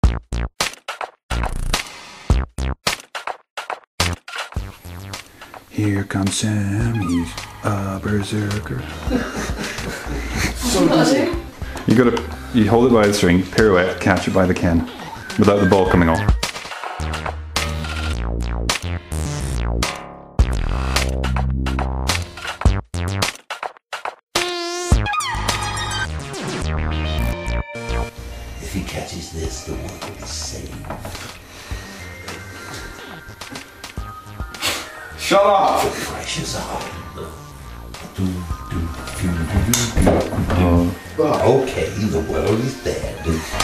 Here comes Sam, he's a berserker. So easy. You hold it by the string, pirouette, catch it by the can, without the ball coming off. If he catches this, the world is saved. Shut up! The pressure's on. Okay, the world is dead.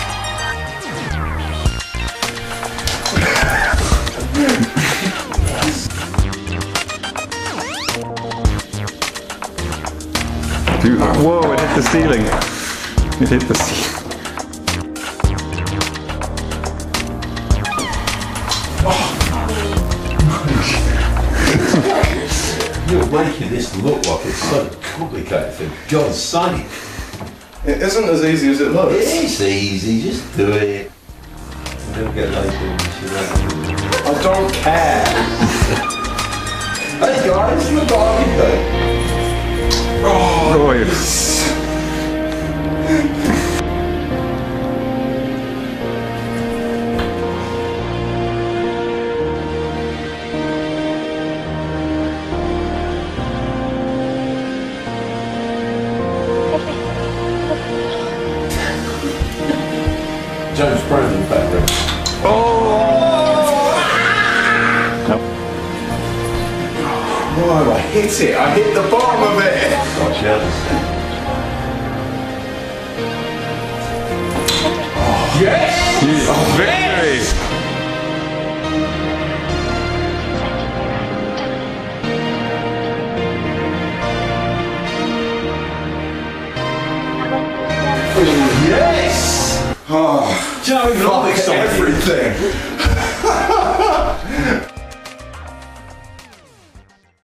Dude, whoa, it hit the ceiling. It hit the ceiling. You're making this look like it's so complicated, for God's sake. It isn't as easy as it looks. It's easy, just do it. You'll get later. I don't care. Hey guys, look what I can do. Oh, yes. James Brown in the background. Whoa, I hit it. I hit the bottom of it. Gotcha. Yes! Victory! Yes! Oh, Do you know, fuck everything.